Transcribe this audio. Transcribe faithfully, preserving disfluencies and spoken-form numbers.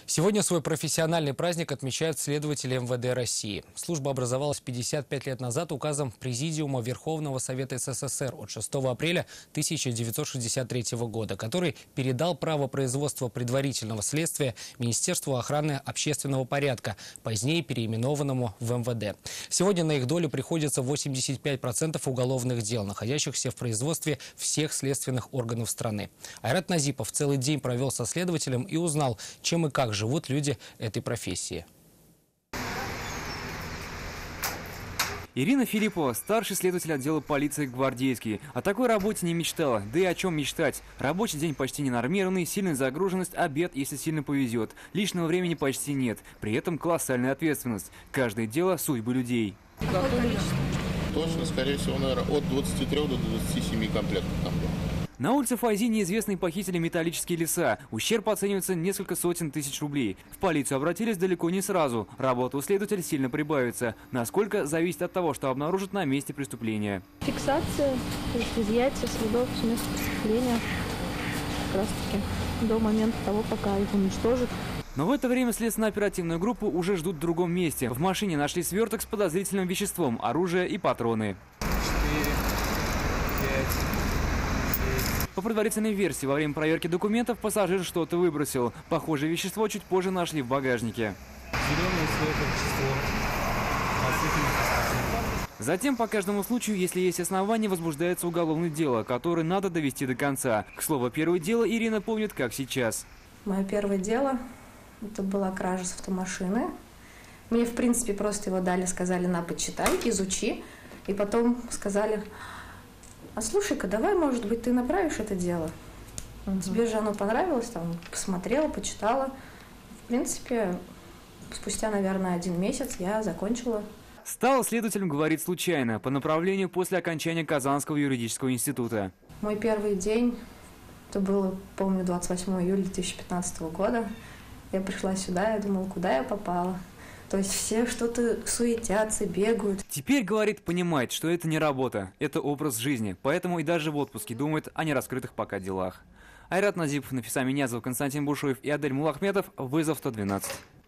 Сегодня свой профессиональный праздник отмечают следователи эм вэ дэ России. Служба образовалась пятьдесят пять лет назад указом Президиума Верховного Совета эс эс эс эр от шестого апреля тысяча девятьсот шестьдесят третьего года, который передал право производства предварительного следствия Министерству охраны общественного порядка, позднее переименованному в эм вэ дэ. Сегодня на их долю приходится восемьдесят пять процентов уголовных дел, находящихся в производстве всех следственных органов страны. Айрат Назипов целый день провел со следователем и узнал, чем и как живут люди этой профессии. Ирина Филиппова, старший следователь отдела полиции «Гвардейский». О такой работе не мечтала, да и о чем мечтать. Рабочий день почти ненормированный, сильная загруженность, обед, если сильно повезет. Личного времени почти нет, при этом колоссальная ответственность. Каждое дело – судьбы людей. Точно, скорее всего, наверное, от двадцати трёх до двадцати семи комплектов там было. На улице Файзи неизвестные похитили металлические леса. Ущерб оценивается несколько сотен тысяч рублей. В полицию обратились далеко не сразу. Работа у следователя сильно прибавится. Насколько, зависит от того, что обнаружат на месте преступления. Фиксация, то есть изъятие следов с места преступления как раз таки до момента того, пока их уничтожат. Но в это время следственно-оперативную группу уже ждут в другом месте. В машине нашли сверток с подозрительным веществом, оружие и патроны. четыре, пять... По предварительной версии, во время проверки документов пассажир что-то выбросил. Похожее вещество чуть позже нашли в багажнике. Затем по каждому случаю, если есть основания, возбуждается уголовное дело, которое надо довести до конца. К слову, первое дело Ирина помнит как сейчас. Мое первое дело – это была кража с автомашины. Мне, в принципе, просто его дали, сказали, на, почитай, изучи. И потом сказали: а слушай-ка, давай, может быть, ты направишь это дело. Тебе же оно понравилось, там, посмотрела, почитала. В принципе, спустя, наверное, один месяц я закончила. Стала следователем, говорит, случайно, по направлению после окончания Казанского юридического института. Мой первый день, это было, помню, двадцать восьмого июля две тысячи пятнадцатого года. Я пришла сюда, я думала, куда я попала. То есть все что-то суетятся, бегают. Теперь, говорит, понимает, что это не работа, это образ жизни. Поэтому и даже в отпуске думает о нераскрытых пока делах. Айрат Назипов, Нафиса Минязова, Константин Бушуев и Адель Мулахметов. Вызов сто двенадцать.